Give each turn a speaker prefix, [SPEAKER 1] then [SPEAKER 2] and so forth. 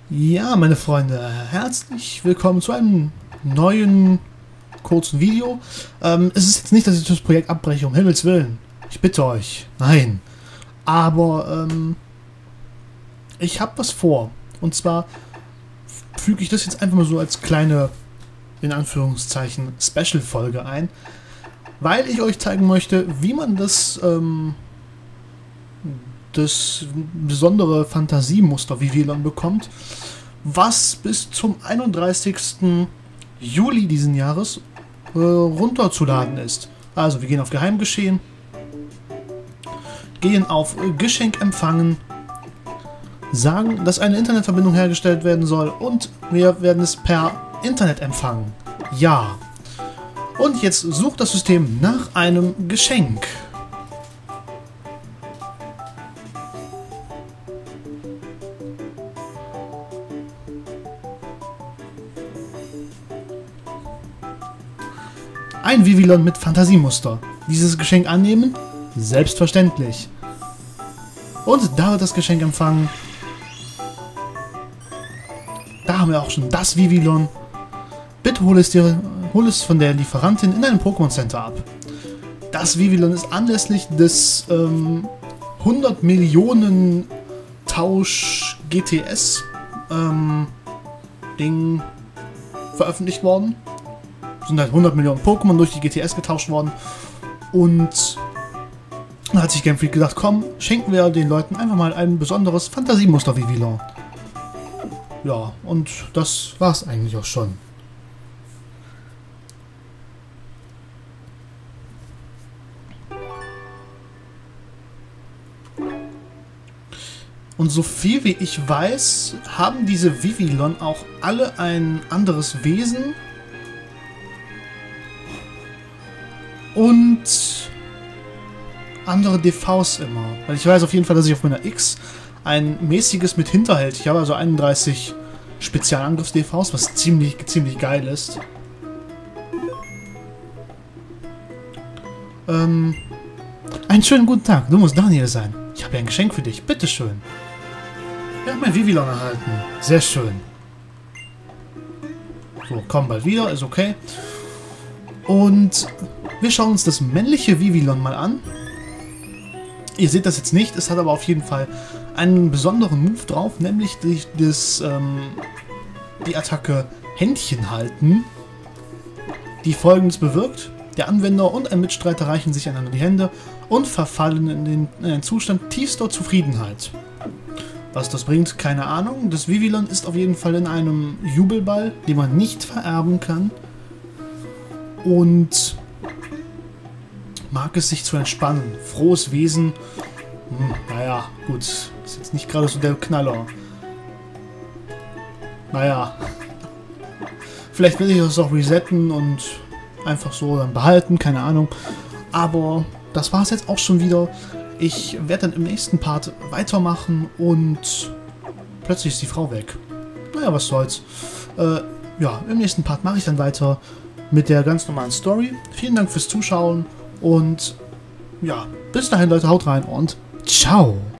[SPEAKER 1] Ja, meine Freunde, herzlich willkommen zu einem neuen kurzen Video. Es ist jetzt nicht, dass ich das Projekt abbreche, um Himmels Willen. Ich bitte euch. Nein. Aber ich habe was vor. Und zwar füge ich das jetzt einfach mal so als kleine, in Anführungszeichen, Special-Folge ein. Weil ich euch zeigen möchte, wie man das besondere Fantasiemuster Vivillon bekommt, was bis zum 31. Juli diesen Jahres runterzuladen ist. Also wir gehen auf Geheimgeschehen, gehen auf Geschenk empfangen, sagen, dass eine Internetverbindung hergestellt werden soll und wir werden es per Internet empfangen. Ja. Und jetzt sucht das System nach einem Geschenk. Ein Vivillon mit Fantasiemuster. Dieses Geschenk annehmen? Selbstverständlich. Und da wird das Geschenk empfangen. Da haben wir auch schon das Vivillon. Bitte hol es von der Lieferantin in einem Pokémon Center ab. Das Vivillon ist anlässlich des 100 Millionen Tausch GTS Ding veröffentlicht worden. Sind halt 100 Millionen Pokémon durch die GTS getauscht worden. Und da hat sich Game Freak gedacht, komm, schenken wir den Leuten einfach mal ein besonderes Fantasiemuster Vivillon. Ja, und das war's eigentlich auch schon. Und so viel wie ich weiß, haben diese Vivillon auch alle ein anderes Wesen und andere DVs immer. Weil ich weiß auf jeden Fall, dass ich auf meiner X ein mäßiges mit hinterhält. Ich habe also 31 Spezialangriffs-DVs, was ziemlich geil ist. Einen schönen guten Tag. Du musst Daniel sein. Ich habe ja ein Geschenk für dich. Bitteschön. Wir haben ein Vivillon erhalten. Sehr schön. So, komm bald wieder. Ist okay. Und wir schauen uns das männliche Vivillon mal an. Ihr seht das jetzt nicht. Es hat aber auf jeden Fall einen besonderen Move drauf. Nämlich die Attacke Händchen halten. Die Folgendes bewirkt. Der Anwender und ein Mitstreiter reichen sich einander die Hände und verfallen in einen Zustand tiefster Zufriedenheit. Was das bringt, keine Ahnung. Das Vivillon ist auf jeden Fall in einem Jubelball, den man nicht vererben kann. Und mag es sich zu entspannen. Frohes Wesen. Naja, gut. Ist jetzt nicht gerade so der Knaller. Naja. Vielleicht will ich das auch resetten und einfach so dann behalten, keine Ahnung. Aber das war es jetzt auch schon wieder. Ich werde dann im nächsten Part weitermachen und plötzlich ist die Frau weg. Naja, was soll's. Ja, im nächsten Part mache ich dann weiter mit der ganz normalen Story. Vielen Dank fürs Zuschauen und ja, bis dahin Leute, haut rein und ciao!